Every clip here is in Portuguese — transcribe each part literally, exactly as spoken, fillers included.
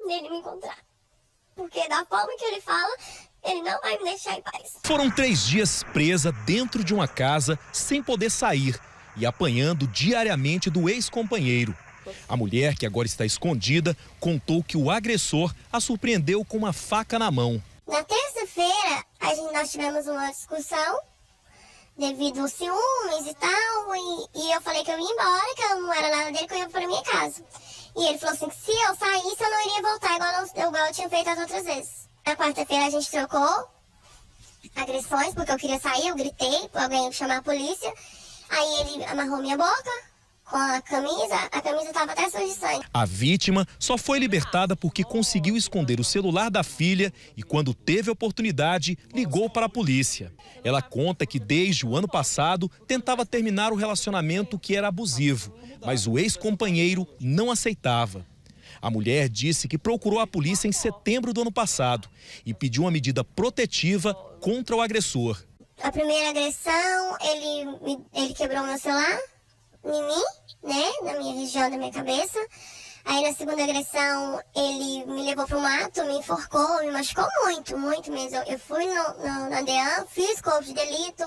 nele me encontrar. Porque da forma que ele fala, ele não vai me deixar em paz. Foram três dias presa dentro de uma casa, sem poder sair e apanhando diariamente do ex-companheiro. A mulher, que agora está escondida, contou que o agressor a surpreendeu com uma faca na mão. Na terça-feira, a gente, nós tivemos uma discussão devido aos ciúmes e tal, e, e eu falei que eu ia embora, que eu não era nada dele, que eu ia para minha casa. E ele falou assim que se eu saísse, eu não iria voltar, igual eu, igual eu tinha feito as outras vezes. Na quarta-feira a gente trocou agressões, porque eu queria sair, eu gritei para alguém chamar a polícia. Aí ele amarrou minha boca com a camisa, a camisa estava até suja de sangue. A vítima só foi libertada porque conseguiu esconder o celular da filha e, quando teve oportunidade, ligou para a polícia. Ela conta que desde o ano passado tentava terminar o relacionamento que era abusivo, mas o ex-companheiro não aceitava. A mulher disse que procurou a polícia em setembro do ano passado e pediu uma medida protetiva contra o agressor. A primeira agressão, ele, ele quebrou meu celular em mim, né, na minha região da minha cabeça. Aí na segunda agressão, ele me levou para o mato, me enforcou, me machucou muito, muito mesmo. Eu fui no, no, na D E A M, fiz corpo de delito,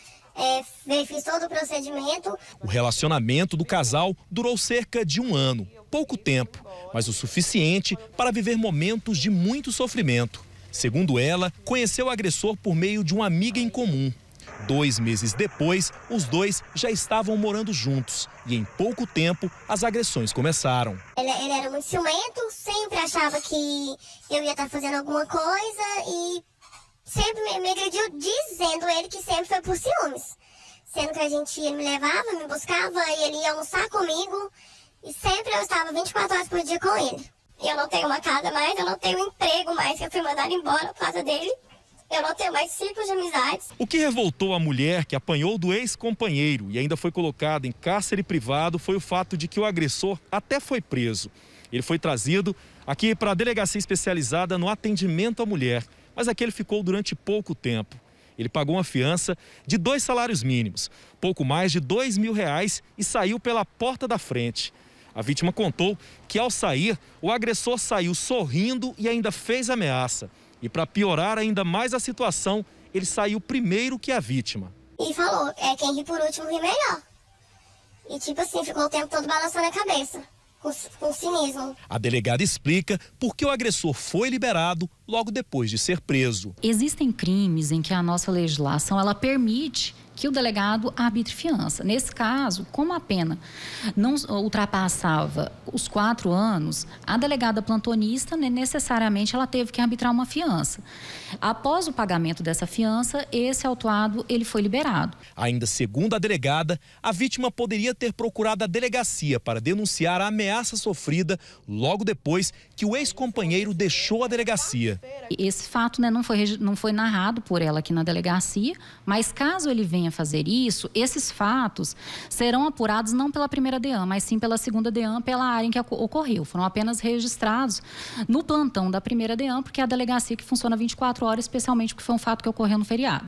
é, fiz todo o procedimento. O relacionamento do casal durou cerca de um ano, pouco tempo, mas o suficiente para viver momentos de muito sofrimento. Segundo ela, conheceu o agressor por meio de uma amiga em comum. Dois meses depois, os dois já estavam morando juntos e em pouco tempo as agressões começaram. Ele, ele era muito ciumento, sempre achava que eu ia estar fazendo alguma coisa e sempre me, me agrediu dizendo ele que sempre foi por ciúmes. Sendo que a gente, ele me levava, me buscava e ele ia almoçar comigo e sempre eu estava vinte e quatro horas por dia com ele. Eu não tenho uma casa mais, eu não tenho um emprego mais, que eu fui mandada embora por causa dele. Eu não tenho mais ciclos de amizades. O que revoltou a mulher que apanhou do ex-companheiro e ainda foi colocada em cárcere privado foi o fato de que o agressor até foi preso. Ele foi trazido aqui para a delegacia especializada no atendimento à mulher, mas aqui ele ficou durante pouco tempo. Ele pagou uma fiança de dois salários mínimos, pouco mais de dois mil reais, e saiu pela porta da frente. A vítima contou que, ao sair, o agressor saiu sorrindo e ainda fez ameaça. E, para piorar ainda mais a situação, ele saiu primeiro que a vítima. E falou, é quem ri por último ri melhor. E tipo assim, ficou o tempo todo balançando a cabeça, com, com cinismo. A delegada explica por que o agressor foi liberado logo depois de ser preso. Existem crimes em que a nossa legislação ela permite que o delegado arbitre fiança. Nesse caso, como a pena não ultrapassava os quatro anos, a delegada plantonista, né, necessariamente ela teve que arbitrar uma fiança. Após o pagamento dessa fiança, esse autuado ele foi liberado. Ainda segundo a delegada, a vítima poderia ter procurado a delegacia para denunciar a ameaça sofrida logo depois que o ex-companheiro deixou a delegacia. Esse fato, né, não foi, não foi narrado por ela aqui na delegacia, mas caso ele venha fazer isso, esses fatos serão apurados não pela primeira D E A M, mas sim pela segunda D E A M, pela área em que ocorreu. Foram apenas registrados no plantão da primeira D E A M, porque é a delegacia que funciona vinte e quatro horas, especialmente porque foi um fato que ocorreu no feriado.